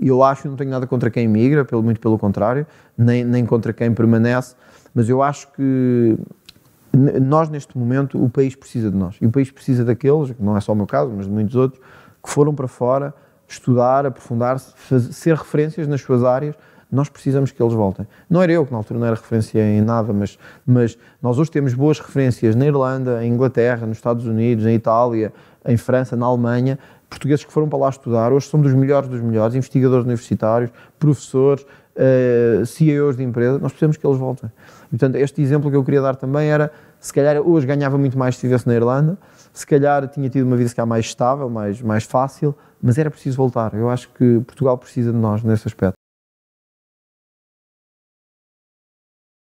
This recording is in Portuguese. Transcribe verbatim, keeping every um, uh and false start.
e eu acho que não tenho nada contra quem migra, pelo, muito pelo contrário, nem, nem contra quem permanece, mas eu acho que nós neste momento, o país precisa de nós, e o país precisa daqueles, não é só o meu caso, mas de muitos outros, que foram para fora estudar, aprofundar-se, ser referências nas suas áreas. Nós precisamos que eles voltem. Não era eu, que na altura não era referência em nada, mas, mas nós hoje temos boas referências na Irlanda, em Inglaterra, nos Estados Unidos, em Itália, em França, na Alemanha, portugueses que foram para lá estudar, hoje são dos melhores dos melhores, investigadores universitários, professores, uh, C E Os de empresa. Nós precisamos que eles voltem. E, portanto, este exemplo que eu queria dar também era, se calhar hoje ganhava muito mais se estivesse na Irlanda, se calhar tinha tido uma vida se calhar mais estável, mais, mais fácil, mas era preciso voltar. Eu acho que Portugal precisa de nós nesse aspecto.